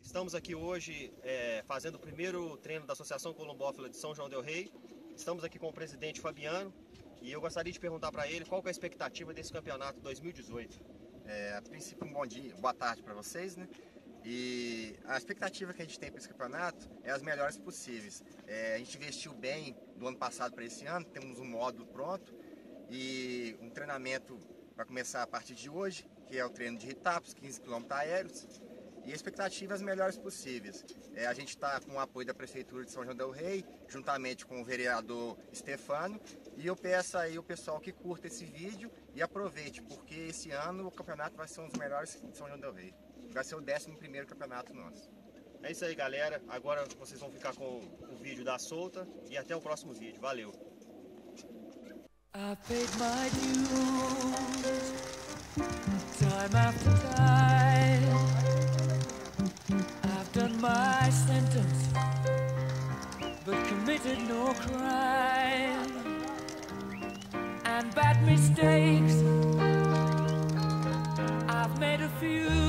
Estamos aqui hoje fazendo o primeiro treino da Associação Colombófila de São João del Rei. Estamos aqui com o presidente Fabiano e eu gostaria de perguntar para ele qual que é a expectativa desse campeonato 2018. A princípio, um bom dia, boa tarde para vocês, né? E a expectativa que a gente tem para esse campeonato é as melhores possíveis. A gente investiu bem do ano passado para esse ano, temos um módulo pronto e um treinamento vai começar a partir de hoje, que é o treino de hitapos, 15 km aéreos. E a expectativa é as melhores possíveis. A gente está com o apoio da Prefeitura de São João del Rei, juntamente com o vereador Stefano. E eu peço aí o pessoal que curta esse vídeo e aproveite, porque esse ano o campeonato vai ser um dos melhores de São João del Rei. Vai ser o 11º campeonato nosso. É isso aí, galera. Agora vocês vão ficar com o vídeo da solta e até o próximo vídeo. Valeu! I paid my dues, time after time. I've done my sentence, but committed no crime. And bad mistakes, I've made a few.